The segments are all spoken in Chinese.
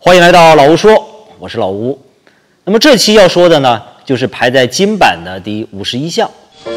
欢迎来到老吴说，我是老吴。那么这期要说的呢，就是排在金版的第51项。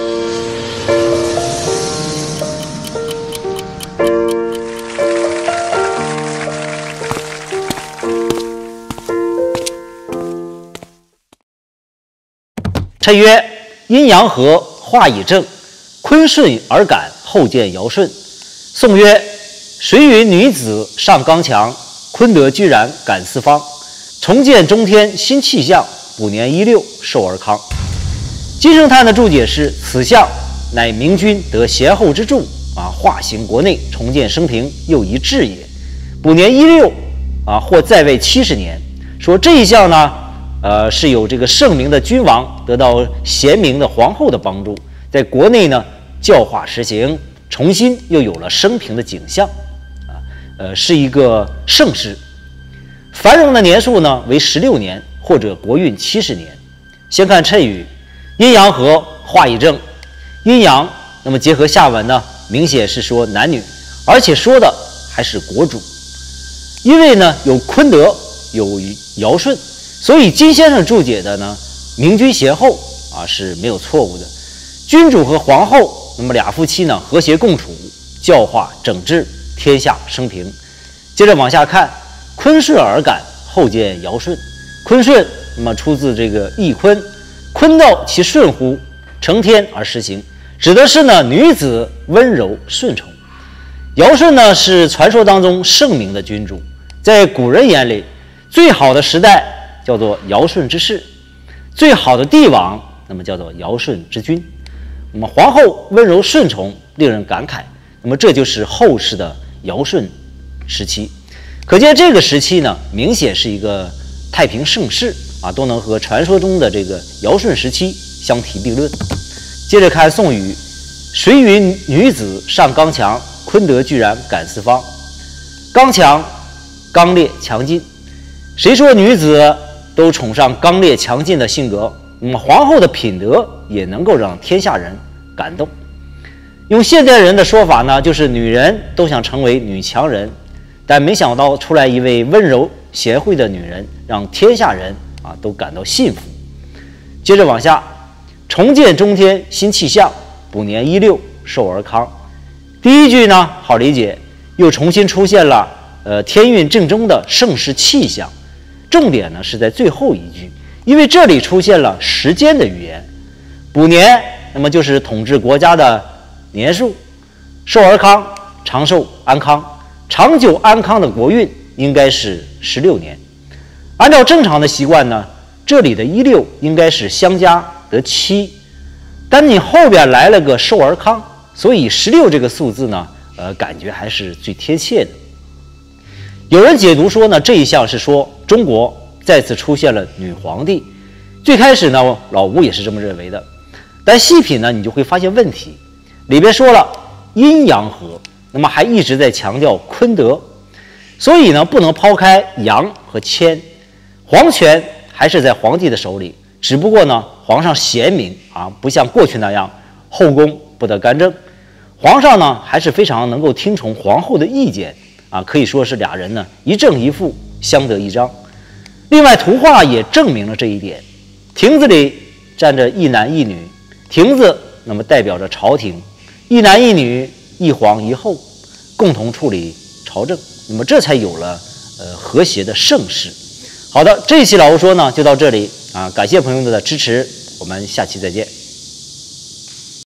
谶曰：阴阳和，化以正，坤顺而感，后见尧舜。颂曰：谁云女子上刚强，坤德居然感四方。重见中天新气象，补年16寿而康。金圣叹的注解是：此象乃明君得贤后之助化行国内，重建升平，又一治也。补年16或在位70年，说这一项呢是有这个圣明的君王得到贤明的皇后的帮助，在国内呢教化实行，重新又有了升平的景象是一个盛世。繁荣的年数呢为16年，或者国运70年。先看谶语：阴阳和，化以正。阴阳，那么结合下文呢，明显是说男女，而且说的还是国主。因为呢有坤德，有尧舜，所以金先生注解的呢，明君贤后是没有错误的。君主和皇后，那么俩夫妻呢和谐共处，教化整治，天下升平。接着往下看，坤顺而感，后见尧舜。坤顺，那么出自这个易坤，坤道其顺乎，承天而实行，指的是呢女子温柔顺从。尧舜呢是传说当中圣明的君主，在古人眼里，最好的时代叫做尧舜之世，最好的帝王那么叫做尧舜之君。那么皇后温柔顺从，令人感慨。那么这就是后世的尧舜时期。可见这个时期呢，明显是一个太平盛世都能和传说中的这个尧舜时期相提并论。接着看宋语：谁云女子上刚强，坤德居然感四方。刚强，刚烈强劲。谁说女子都崇尚刚烈强劲的性格？那么皇后的品德也能够让天下人感动。用现代人的说法呢，就是女人都想成为女强人，但没想到出来一位温柔贤惠的女人，让天下人都感到幸福。接着往下，重见中天新气象，补年16寿而康。第一句呢好理解，又重新出现了天运正中的盛世气象。重点呢是在最后一句，因为这里出现了时间的语言。补年，那么就是统治国家的年数；寿而康，长寿安康。长久安康的国运应该是16年。按照正常的习惯呢，这里的16应该是相加得7，但你后边来了个寿而康，所以16这个数字呢感觉还是最贴切的。有人解读说呢，这一项是说中国再次出现了女皇帝。最开始呢，老吴也是这么认为的，但细品呢，你就会发现问题。里边说了阴阳和，那么还一直在强调坤德，所以呢，不能抛开阳和谦，皇权还是在皇帝的手里，只不过呢，皇上贤明不像过去那样后宫不得干政，皇上呢还是非常能够听从皇后的意见可以说是俩人呢一正一负，相得益彰。另外图画也证明了这一点，亭子里站着一男一女，亭子那么代表着朝廷，一男一女，一皇一后，共同处理朝政，那么这才有了和谐的盛世。好的，这一期老吴说呢就到这里感谢朋友们的支持，我们下期再见。